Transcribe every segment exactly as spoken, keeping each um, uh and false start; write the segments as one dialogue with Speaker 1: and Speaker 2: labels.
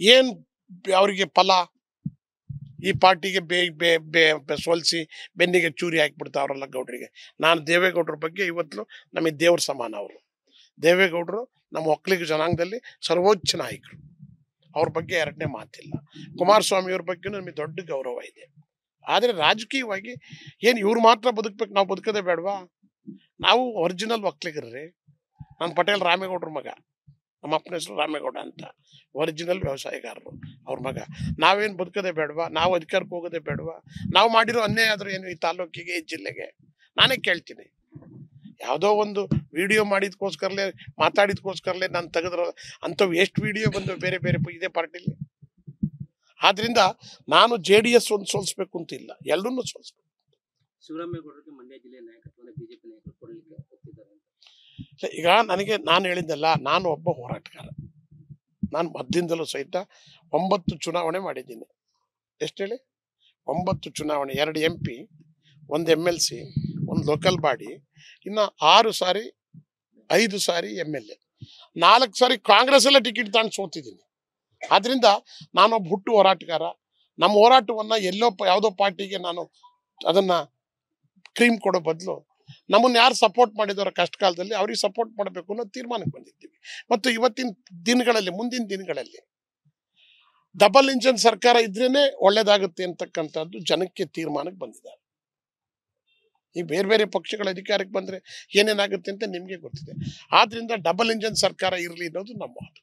Speaker 1: ಏನು ಅವರಿಗೆ ಫಲ? ಈ ಪಾರ್ಟಿಗೆ ಬೇ ಬೇ ಬೇ ಸೋಲಿಸಿ ಬೆನ್ನಿಗೆ ಚೂರಿ ಹಾಕಿಬಿಡ್ತಾವ್ರಲ್ಲ ಗೌಡ್ರಿಗೆ. ನಾನು ದೇವೇಗೌಡರ ಬಗ್ಗೆ ಇವತ್ತು ನಮಗೆ ದೇವ್ರ ಸಮಾನ. ಅವರು ದೇವೇಗೌಡರು ನಮ್ಮ ಒಕ್ಕಲಿಗ ಜನಾಂಗದಲ್ಲಿ ಸರ್ವೋಚ್ಚ ನಾಯಕರು. ಅವ್ರ ಬಗ್ಗೆ ಎರಡನೇ ಮಾತಿಲ್ಲ. ಕುಮಾರಸ್ವಾಮಿಯವ್ರ ಬಗ್ಗೆ ನಮಗೆ ದೊಡ್ಡ ಗೌರವ ಇದೆ. ಆದರೆ ರಾಜಕೀಯವಾಗಿ ಏನು ಇವ್ರು ಮಾತ್ರ ಬದುಕಬೇಕು, ನಾವು ಬದುಕೋದೇ ಬೇಡವಾ? ನಾವು ಒರಿಜಿನಲ್ ಒಕ್ಕಲಿಗರ್ರಿ. ನಾನು ಪಟೇಲ್ ರಾಮೇಗೌಡರ ಮಗ, ನಮ್ಮ ಅಪ್ಪನ ಹೆಸರು ರಾಮೇಗೌಡ ಅಂತ, ಒರಿಜಿನಲ್ ವ್ಯವಸಾಯಗಾರರು ಅವ್ರ ಮಗ. ನಾವೇನು ಬದುಕೋದೇ ಬೇಡವಾ? ನಾವು ಅಧಿಕಾರಕ್ಕೆ ಹೋಗೋದೇ ಬೇಡವಾ? ನಾವು ಮಾಡಿರೋ ಅನ್ಯಾಯ ಆದರೂ ಏನು ಈ ತಾಲೂಕಿಗೆ, ಈ ಜಿಲ್ಲೆಗೆ? ನಾನೇ ಕೇಳ್ತೀನಿ. ಯಾವುದೋ ಒಂದು ವಿಡಿಯೋ ಮಾಡಿದ್ಕೋಸ್ಕರಲೇ ಮಾತಾಡಿದ್ಕೋಸ್ಕರಲೇ ನಾನು ತೆಗೆದ್ರ ಅಂಥವು ಎಷ್ಟು ವಿಡಿಯೋ ಬಂದು ಬೇರೆ ಬೇರೆ ಇದೇ ಪಾರ್ಟಿಲಿ. ಆದ್ರಿಂದ ನಾನು ಜೆ ಡಿ ಎಸ್ ಒಂದು ಸೋಲಿಸ್ಬೇಕು ಅಂತಿಲ್ಲ, ಎಲ್ಲರನ್ನೂ ಸೋಲಿಸ್ಬೇಕು.
Speaker 2: ಶಿವರಾಮೇಗೌಡರಿಗೆ ಮಂಡ್ಯ ಜಿಲ್ಲೆಯ ನಾಯಕತ್ವವನ್ನು ಬಿಜೆಪಿ ನಾಯಕರು ಕೊಡಲಿಕ್ಕೆ ಹೋಗ್ತಿದ್ದಾರೆ.
Speaker 1: ಈಗ ನನಗೆ ನಾನು ಹೇಳಿದ್ದಲ್ಲ, ನಾನು ಒಬ್ಬ ಹೋರಾಟಗಾರ. ನಾನು ಮಧ್ಯದಿಂದಲೂ ಸಹಿತ ಒಂಬತ್ತು ಚುನಾವಣೆ ಮಾಡಿದ್ದೀನಿ. ಎಷ್ಟು ಹೇಳಿ? ಒಂಬತ್ತು ಚುನಾವಣೆ, ಎರಡು ಎಂ ಪಿ, ಒಂದು ಎಮ್ ಎಲ್ ಸಿ, ಒಂದು ಲೋಕಲ್ ಬಾಡಿ, ಇನ್ನು ಆರು ಸಾರಿ ಐದು ಸಾರಿ ಎಮ್ ಎಲ್ ಎ, ನಾಲ್ಕು ಸಾರಿ ಕಾಂಗ್ರೆಸ್ ಎಲ್ಲ ಟಿಕೆಟ್ ತಗೊಂಡು ಸೋತಿದ್ದೀನಿ. ಆದ್ರಿಂದ ನಾನೊಬ್ಬ ಹುಟ್ಟು ಹೋರಾಟಗಾರ. ನಮ್ಮ ಹೋರಾಟವನ್ನು ಎಲ್ಲೋ ಯಾವುದೋ ಪಾರ್ಟಿಗೆ ನಾನು ಅದನ್ನು ಕ್ರೀಮ್ ಕೊಡೋ ಬದಲು ನಮ್ಮನ್ನು ಯಾರು ಸಪೋರ್ಟ್ ಮಾಡಿದವರ ಕಷ್ಟ ಕಾಲದಲ್ಲಿ ಅವ್ರಿಗೆ ಸಪೋರ್ಟ್ ಮಾಡಬೇಕು ಅನ್ನೋ ತೀರ್ಮಾನಕ್ಕೆ ಬಂದಿದ್ದೀವಿ. ಮತ್ತು ಇವತ್ತಿನ ದಿನಗಳಲ್ಲಿ, ಮುಂದಿನ ದಿನಗಳಲ್ಲಿ ಡಬಲ್ ಇಂಜಿನ್ ಸರ್ಕಾರ ಇದ್ರೇನೆ ಒಳ್ಳೇದಾಗುತ್ತೆ ಅಂತಕ್ಕಂಥದ್ದು ಜನಕ್ಕೆ ತೀರ್ಮಾನಕ್ಕೆ ಬಂದಿದ್ದಾರೆ. ಈ ಬೇರೆ ಬೇರೆ ಪಕ್ಷಗಳ ಅಧಿಕಾರಕ್ಕೆ ಬಂದರೆ ಏನೇನಾಗುತ್ತೆ ಅಂತ ನಿಮಗೆ ಗೊತ್ತಿದೆ. ಆದ್ರಿಂದ ಡಬಲ್ ಇಂಜಿನ್ ಸರ್ಕಾರ ಇರಲಿ ಅನ್ನೋದು ನಮ್ಮ ಮಾತು.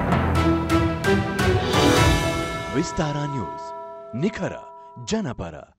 Speaker 3: ವಿಸ್ತಾರ ನ್ಯೂಸ್, ನಿಖರ ಜನಪರ.